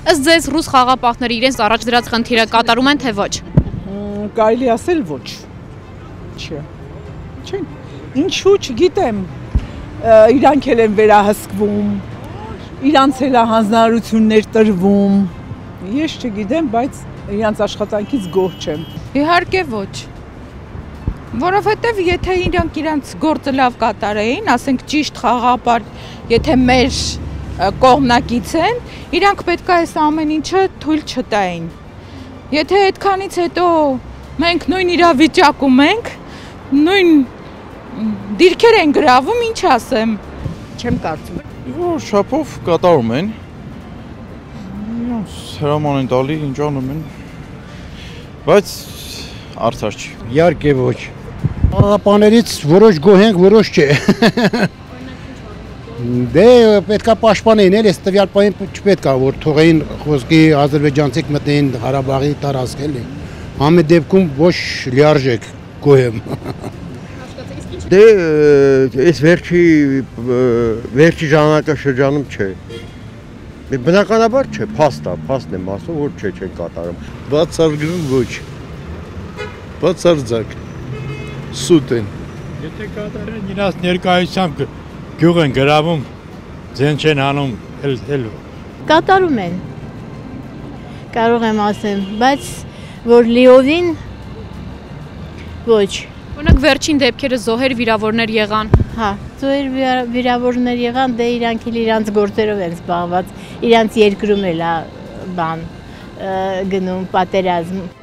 Ըստ ձեզ ռուս խաղապահները իրենց առաջ դրած խնդիրը կատարում են թե ոչ։ Կարելի ասել ոչ։ Չէ։ Չէ։ Ինչու չգիտեմ։ Իրանք էլ են վերահսկվում։ Իրանց էլ հանձնարարություններ տրվում։ Ես չգիտեմ, բայց իրանց աշխատանքից գոհ չեմ։ Իհարկե ոչ։ Որովհետև եթե իրանք իրանց գործը լավ կատարեին, ասենք ճիշտ խաղապար, եթե մեր կողմնակից են, իրանք պետք է այս ամեն ինչը թույլ չտային։ Եթե այդքանից հետո մենք նույն իրավիճակում ենք, նույն դիրքեր են գրավում, ինչ ասեմ։ Չեմ կարծում։ Որ շապով կատարում են։ Հրաման են տալի, ինչ անում են։ Բայց արդար չի։ Իհարկե ոչ։ Խաղապաներից որոշ գոհ ենք, որոշ չէ։ Դե պետքա պաշտպանեին էլ, այս տվյալ պահին չպետք է որ թողեին խոսքի ադրբեջանցիք մտնեին Ղարաբաղի տարածք էլի։ Ամեն դեպքում ոչ լիարժեք գոհ եմ։ Դե այս վերջի ժամանակաշրջանում չէ։ Բնականաբար չէ, փաստն եմ ասում, որ չեն կատարում։ Բացարձակ ոչ։ Բացարձակ։ Սուտ են։ Եթե կատարեն իրաց ներկայությամբ գյուղ են գրավում, ձեն չեն անում, էլ Կատարում են, կարող եմ ասեմ, բայց որ լիովին ոչ։ Օրինակ վերջին դեպքերը զոհեր վիրավորներ եղան։ Հա, զոհեր վիրավորներ եղան, դե իրանք էլ իրանց գործերով են զբաղված, իրանց երկրում էլ բան գնում պատերազմ։